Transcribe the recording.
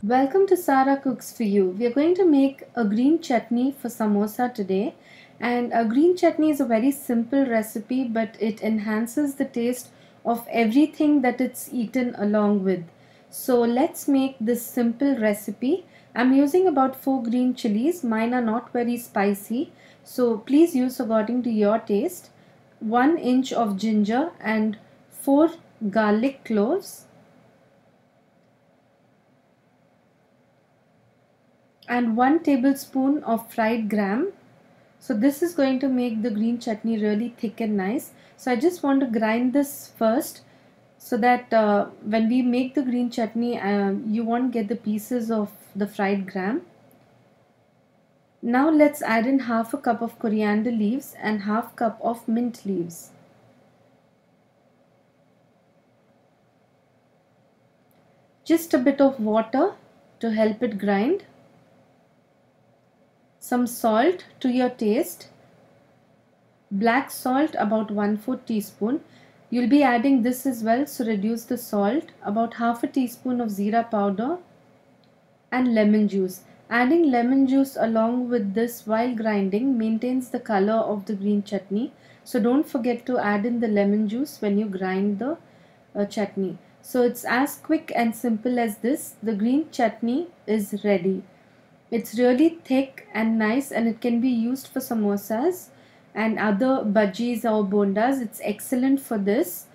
Welcome to Sara Cooks for You. We are going to make a green chutney for samosa today. And a green chutney is a very simple recipe, but it enhances the taste of everything that it's eaten along with. So let's make this simple recipe. I'm using about 4 green chilies. Mine are not very spicy, so please use according to your taste. 1 inch of ginger and 4 garlic cloves, and 1 tablespoon of fried gram. So this is going to make the green chutney really thick and nice. So I just want to grind this first so that when we make the green chutney, you won't get the pieces of the fried gram. Now let's add in half a cup of coriander leaves and half cup of mint leaves. Just a bit of water to help it grind. Some salt to your taste. Black salt about 1/4 teaspoon. You'll be adding this as well, so reduce the salt. About half a teaspoon of zira powder and lemon juice. Adding lemon juice along with this while grinding maintains the color of the green chutney. So don't forget to add in the lemon juice when you grind the chutney. So it's as quick and simple as this. The green chutney is ready. It's really thick and nice, and it can be used for samosas and other bhajis or bondas. It's excellent for this.